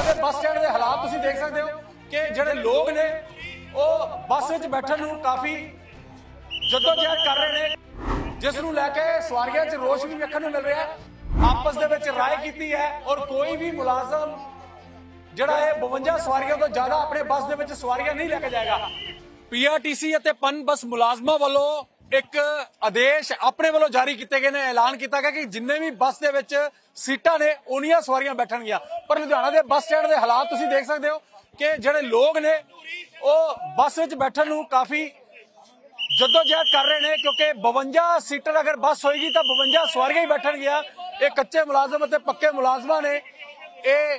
ਲੁਧਿਆਣਾ ਦੇ bus stand ਦੇ ਹਾਲਾਤ ਤੁਸੀਂ ਦੇਖ ਸਕਦੇ ਹੋ ਕਿ ਜਿਹੜੇ ਲੋਕ ਨੇ ਉਹ ਬੱਸ ਵਿੱਚ ਬੈਠਣ ਨੂੰ ਕਾਫੀ ਜਦੋਜਹਿਦ ਕਰ ਰਹੇ ਨੇ, ਜਿਸ ਨੂੰ ਲੈ ਕੇ ਸਵਾਰੀਆਂ 'ਚ ਰੋਸ਼ ਵੀ ਵੇਖਣ ਨੂੰ ਮਿਲ ਰਿਹਾ ਹੈ। ਆਪਸ ਦੇ ਵਿੱਚ ਰਾਏ ਕੀਤੀ ਹੈ ਔਰ ਕੋਈ ਵੀ ਮੁਲਾਜ਼ਮ ਜਿਹੜਾ ਇਹ 52 ਸਵਾਰੀਆਂ ਤੋਂ ਜ਼ਿਆਦਾ ਆਪਣੇ ਬੱਸ ਦੇ ਵਿੱਚ ਸਵਾਰੀਆਂ ਨਹੀਂ ਲੈ ਕੇ ਜਾਏਗਾ। ਪੀਆਰਟੀਸੀ ਅਤੇ ਪਨ ਬੱਸ ਮੁਲਾਜ਼ਮਾਂ ਵੱਲੋਂ ਇੱਕ ਆਦੇਸ਼ ਆਪਣੇ ਵੱਲੋਂ ਜਾਰੀ ਕੀਤੇ ਗਏ ਨੇ। ਐਲਾਨ ਕੀਤਾ ਗਿਆ ਕਿ ਜਿੰਨੇ ਵੀ ਬੱਸ ਦੇ ਵਿੱਚ ਸੀਟਾਂ ਨੇ ਉਨੀਆਂ ਸਵਾਰੀਆਂ ਬੈਠਣਗੀਆਂ। ਪਰ ਲੁਧਿਆਣਾ ਦੇ ਬੱਸ ਸਟੈਂਡ ਦੇ ਹਾਲਾਤ ਤੁਸੀਂ ਦੇਖ ਸਕਦੇ ਹੋ ਕਿ ਜਿਹੜੇ ਲੋਕ ਨੇ ਉਹ ਬੱਸ ਵਿੱਚ ਬੈਠਣ ਨੂੰ ਕਾਫੀ ਜਦੋਜਹਿਦ ਕਰ ਰਹੇ ਨੇ, ਕਿਉਂਕਿ 52 ਸੀਟਰ ਅਗਰ ਬੱਸ ਹੋਏਗੀ ਤਾਂ 52 ਸਵਾਰੀਆਂ ਹੀ ਬੈਠਣਗੀਆਂ। ਇਹ ਕੱਚੇ ਮੁਲਾਜ਼ਮ ਅਤੇ ਪੱਕੇ ਮੁਲਾਜ਼ਮਾਂ ਨੇ ਇਹ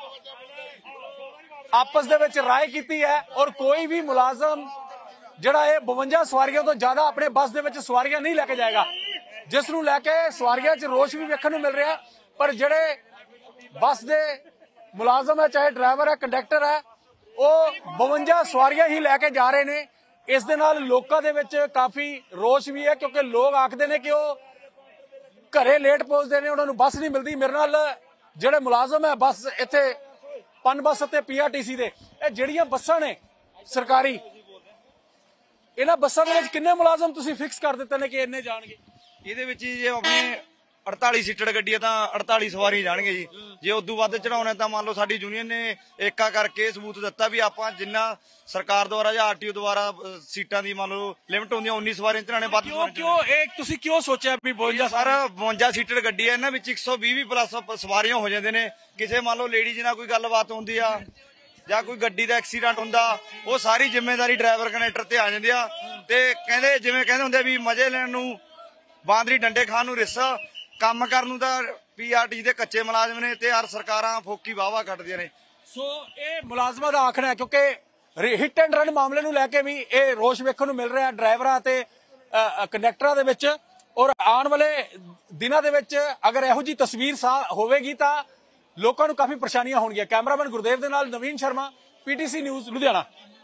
ਆਪਸ ਦੇ ਵਿੱਚ ਰਾਏ ਕੀਤੀ ਹੈ ਔਰ ਕੋਈ ਵੀ ਮੁਲਾਜ਼ਮ ਜਿਹੜਾ ਇਹ 52 ਸਵਾਰੀਆਂ ਤੋਂ ਜ਼ਿਆਦਾ ਆਪਣੇ ਬੱਸ ਦੇ ਵਿੱਚ ਸਵਾਰੀਆਂ ਨਹੀਂ ਲੈ ਕੇ ਜਾਏਗਾ, ਜਿਸ ਨੂੰ ਲੈ ਕੇ ਸਵਾਰੀਆਂ 'ਚ ਰੋਸ਼ ਵੀ ਵੇਖਣ ਨੂੰ ਮਿਲ ਰਿਹਾ। ਪਰ ਜਿਹੜੇ ਬੱਸ ਦੇ ਮੁਲਾਜ਼ਮ ਹੈ, ਚਾਹੇ ਡਰਾਈਵਰ ਹੈ, ਕੰਡਕਟਰ ਹੈ, ਉਹ 52 ਸਵਾਰੀਆਂ ਹੀ ਲੈ ਕੇ ਜਾ ਰਹੇ ਨੇ। ਇਸ ਦੇ ਨਾਲ ਲੋਕਾਂ ਦੇ ਵਿੱਚ ਕਾਫੀ ਰੋਸ਼ ਵੀ ਹੈ, ਕਿਉਂਕਿ ਲੋਕ ਆਖਦੇ ਨੇ ਕਿ ਉਹ ਘਰੇ ਲੇਟ ਪਹੁੰਚਦੇ ਨੇ, ਉਹਨਾਂ ਨੂੰ ਬੱਸ ਨਹੀਂ ਮਿਲਦੀ। ਮੇਰੇ ਨਾਲ ਜਿਹੜੇ ਮੁਲਾਜ਼ਮ ਹੈ ਬੱਸ ਇੱਥੇ ਪਨ ਬੱਸ ਅਤੇ ਪੀਆਰਟੀਸੀ ਦੇ, ਇਹ ਜਿਹੜੀਆਂ ਬੱਸਾਂ ਨੇ ਸਰਕਾਰੀ, ਇਹਨਾਂ ਬੱਸਾਂ ਦੇ ਵਿੱਚ ਕਿੰਨੇ ਮੁਲਾਜ਼ਮ ਤੁਸੀਂ ਫਿਕਸ ਕਰ ਦਿੱਤੇ ਨੇ ਕਿ ਇੰਨੇ ਜਾਣਗੇ? ਇਹਦੇ ਵਿੱਚ ਜੇ ਆਪਣੇ 48 ਸੀਟਰ ਗੱਡੀ ਹੈ ਤਾਂ 48 ਸਵਾਰੀ ਜਾਣਗੇ ਜੀ। ਜੇ ਉਦੋਂ ਵੱਧ ਚੜਾਉਣਾ ਤਾਂ ਮੰਨ ਲਓ ਸਾਡੀ ਯੂਨੀਅਨ ਨੇ ਏਕਾ ਕਰਕੇ ਸਬੂਤ ਦਿੱਤਾ ਵੀ ਆਪਾਂ ਜਿੰਨਾ ਸਰਕਾਰ ਦੁਆਰਾ ਜਾਂ ਆਰਟੀਓ ਦੁਆਰਾ ਸੀਟਾਂ ਦੀ ਮੰਨ ਲਓ ਲਿਮਟ ਹੁੰਦੀ 19 ਸਵਾਰੀਆਂ ਚੜਾਣੇ ਵੱਧ। ਕਿਉਂ ਇਹ ਤੁਸੀਂ ਕਿਉਂ ਸੋਚਿਆ ਵੀ 52 ਸਰ 52 ਸੀਟਰ ਗੱਡੀ ਹੈ, ਇਹਨਾਂ ਵਿੱਚ 120 ਵੀ ਪਲੱਸ ਸਵਾਰੀਆਂ ਹੋ ਜਾਂਦੇ ਨੇ। ਕਿਸੇ ਮੰਨ ਲਓ ਲੇਡੀਜ਼ ਨਾਲ ਕੋਈ ਗੱਲਬਾਤ ਹੁੰਦੀ ਆ ਜਾਂ ਕੋਈ ਗੱਡੀ ਦਾ ਐਕਸੀਡੈਂਟ ਹੁੰਦਾ, ਉਹ ਸਾਰੀ ਜ਼ਿੰਮੇਵਾਰੀ ਡਰਾਈਵਰ ਕੰਡਕਟਰ ਤੇ ਆ ਜਾਂਦੀ ਆ। ਤੇ ਕਹਿੰਦੇ ਜਿਵੇਂ ਕਹਿੰਦੇ ਹੁੰਦੇ ਵੀ ਮਜ਼ੇ ਲੈਣ ਨੂੰ ਬਾਂਦਰੀ ਡੰਡੇ ਖਾਣ ਨੂੰ ਰਿੱਸਾ, ਕੰਮ ਕਰਨ ਨੂੰ ਤਾਂ ਪੀਆਰਟੀ ਦੇ ਕੱਚੇ ਮੁਲਾਜ਼ਮ ਨੇ ਤੇ ਹਰ ਸਰਕਾਰਾਂ ਫੋਕੀ ਵਾਹਵਾ ਕੱਢਦੀਆਂ ਨੇ। ਸੋ ਇਹ ਮੁਲਾਜ਼ਮਾਂ ਦਾ ਆਖਣਾ ਹੈ, ਕਿਉਂਕਿ ਹਿੱਟ ਐਂਡ ਰਨ ਮਾਮਲੇ ਨੂੰ ਲੈ ਕੇ ਵੀ ਇਹ ਰੋਸ਼ ਵੇਖਣ ਨੂੰ ਮਿਲ ਰਿਹਾ ਡਰਾਈਵਰਾਂ ਤੇ ਕੰਡਕਟਰਾਂ ਦੇ ਵਿੱਚ। ਔਰ ਆਉਣ ਵਾਲੇ ਦਿਨਾਂ ਦੇ ਵਿੱਚ ਅਗਰ ਇਹੋ ਜਿਹੀ ਤਸਵੀਰ ਹੋਵੇਗੀ ਤਾਂ ਲੋਕਾਂ ਨੂੰ ਕਾਫੀ ਪਰੇਸ਼ਾਨੀਆਂ ਹੋਣਗੀਆਂ। ਕੈਮਰਾਮੈਨ ਗੁਰਦੇਵ ਦੇ ਨਾਲ ਨਵੀਨ ਸ਼ਰਮਾ, ਪੀਟੀਸੀ ਨਿਊਜ਼ ਲੁਧਿਆਣਾ।